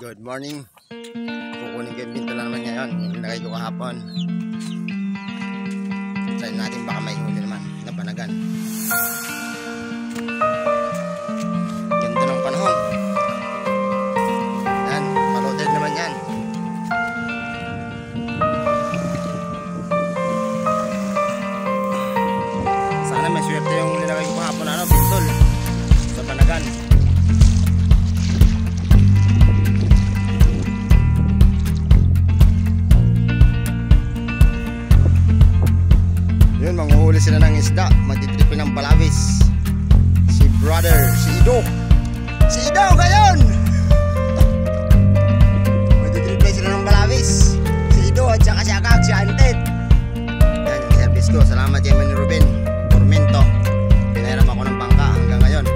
Good morning. Kukunin ko yung binto na naman ngayon. Nilagay ko kahapon. Try natin baka may huli naman na panagan. Ganda ng panahon. Yan, paloaded naman yan. Sana may swerte yung nilagay ko kahapon bintol sa panagan. Yun, manguhuli sila ng isda. Magtitripin ng balawis. Si brother, si Ido. Si Ido ngayon! Magtitripin sila ng balawis. Si Ido at saka si Akag, si Anted. Yan yung service ko. Salamat kay Manny Ruben Formento. Pinahiram ako ng bangka hanggang ngayon.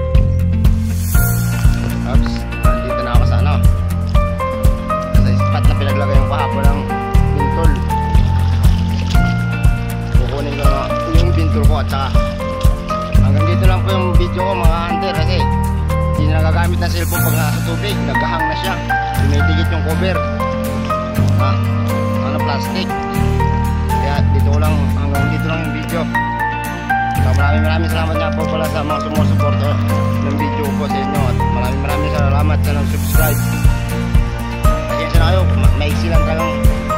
Oops, nandito na ako sa sa spot na pinaglagay yung kahapon ng bintol. Kukunin ko yung bintol ko at saka hanggang dito lang po yung video ko mga hunter, kasi hindi na nagagamit ng cellphone pag nasa tubig. Naghahang na siya, tumitigit yung cover plastic, kaya dito ko lang, hanggang dito lang yung video. So, maraming salamat nga po pala sa mga sumusuporto ng video ko sa inyo, at maraming salamat sa nag-subscribe. Kasi na kayo, maiksi lang talagang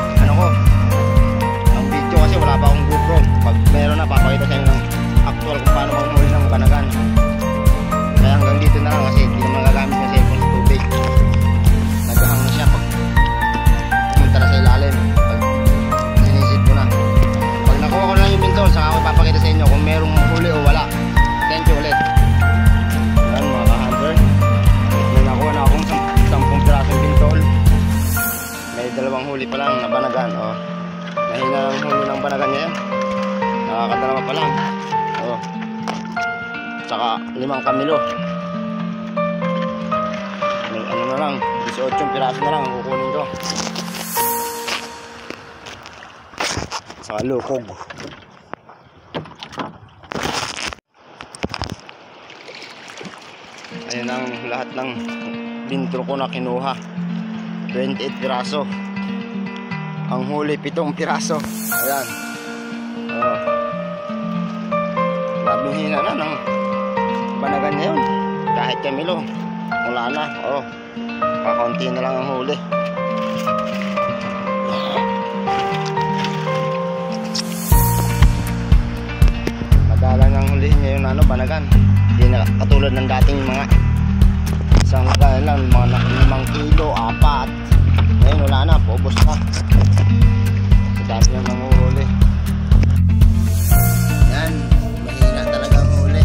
ang video, kasi wala pa akong GoPro. Pag meron na, papakita sa inyo ng actual kung paano manghuli ng panagan. Kaya hanggang dito na lang, kasi hindi naman gagamit ng cellphone sa tubig. Naghahang na siya pag pumunta na sa ilalim. Pag sinisid ko na, pag nakuha ko na yung bintol, saka ako ipapakita sa inyo kung merong huli o wala. Thank you ulit. Ayan mga ka-hunter, may nakuha na akong 10 pirasong bintol. May 2 huli pa lang na panagan. Mahina lang huli ng panagan ngayon. Nakakadalawa pa lang. Tsaka 5 kamilo. May na lang, 18 piraso na lang kukunin ko. Saka lukog. Ayan ang lahat ng bintol ko na kinuha. 28 piraso. Ang huli 7 piraso. Ayan. Grabing hina na ng panagan ngayon. Kahit kamilo, wala na. Kakaunti na lang ang huli. Madalang ang hulihin ngayon panagan. Hindi na katulad ng dating mga isang lang, mga 5 kilo, 4. Ngayon wala na, paubos na. Sa dami ng manguhuli. Yan, mahina talaga ang huli.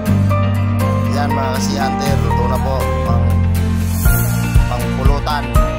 Yan mga kasi hunter, luto na po pang pulutan.